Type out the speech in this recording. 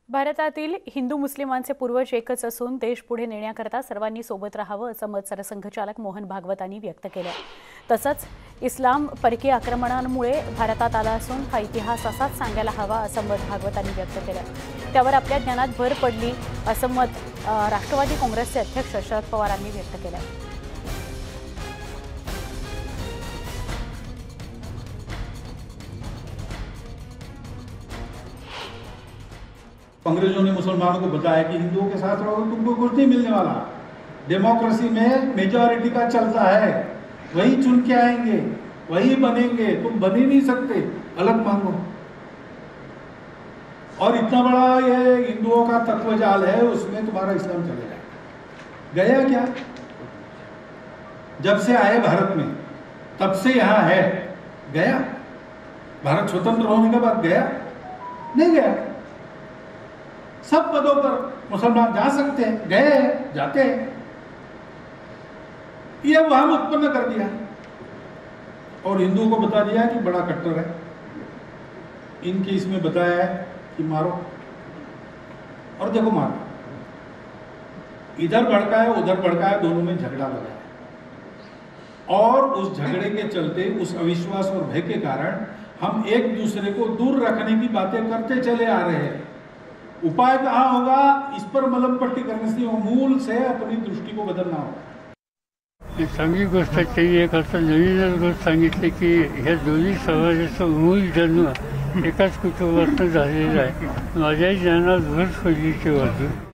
भारतातील हिंदू मुस्लिमांचे पूर्वज एकच असून देश पुढे नेण्याकरता सर्वांनी सोबत राहावं असं मत सरसंघचालक मोहन भागवतांनी व्यक्त केलं। तसंच इस्लाम परकीय आक्रमणामुळे भारतात आला असून हा इतिहास असाच सांगायला हवा असं मत भागवतांनी व्यक्त केलं। त्यावर आपल्या ज्ञानात भर पडली असं मत राष्ट्रवादी काँग्रेसचे अध्यक्ष शरद पवारांनी व्यक्त केलं। अंग्रेजों ने मुसलमानों को बताया कि हिंदुओं के साथ रहो तुमको कुछ नहीं मिलने वाला। डेमोक्रेसी में मेजॉरिटी का चलता है, वही चुन के आएंगे, वही बनेंगे, तुम बन ही नहीं सकते, अलग मांगो। और इतना बड़ा ये हिंदुओं का तत्वजाल है, उसमें तुम्हारा इस्लाम चलेगा। गया क्या? जब से आए भारत में तब से यहाँ है, गया? भारत स्वतंत्र होने के बाद गया? नहीं गया। सब पदों पर मुसलमान जा सकते हैं, गए जाते हैं। ये वहां उत्पन्न कर दिया और हिंदुओं को बता दिया कि बड़ा कट्टर है। इनके इसमें बताया है कि मारो, और देखो मारो। इधर भड़काया उधर भड़काया, दोनों में झगड़ा लगाया और उस झगड़े के चलते, उस अविश्वास और भय के कारण हम एक दूसरे को दूर रखने की बातें करते चले आ रहे हैं। उपाय कहाँ होगा? इस पर मलम पट्टी करने से मूल से अपनी दृष्टि को बदलना होगा। चांगली गोष्ट आहे। एक असं नवीनच गोष्ट सांगितली की ह्या दोन्ही समाजाचा मूळ जन्म एकाच कुटुंबातून झालेला आहे। माझ्याही ज्ञानात भर पडलीची बाजू